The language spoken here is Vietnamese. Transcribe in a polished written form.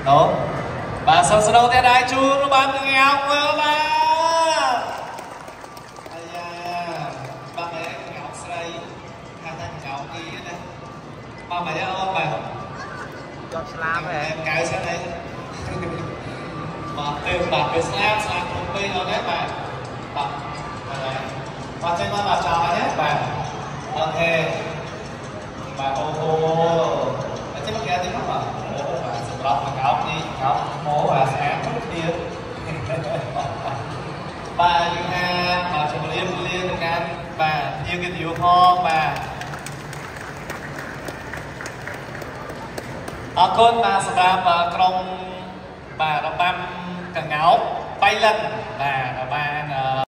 tốt và sân sân đầu tiên đại chú nó bám cái áo quơ ba ai da ba mẹ ngọc sấy hai tay ngọc kia đây ba mẹ ôm bà cho slam về cài sang đây mà từ bà từ slam không đi đâu đấy bà và trên con bà trò nhé bà ok bà ô chứ nó kia thì nó mà bà sụp lọt mà cáo đi cáo mố bà sáng lúc kia bà như ha bà chụp liênกันbà yêu cái điều ho bà ở con bà sụp ra bà trong bà nó băm cả ngáo bay lần bà nó ban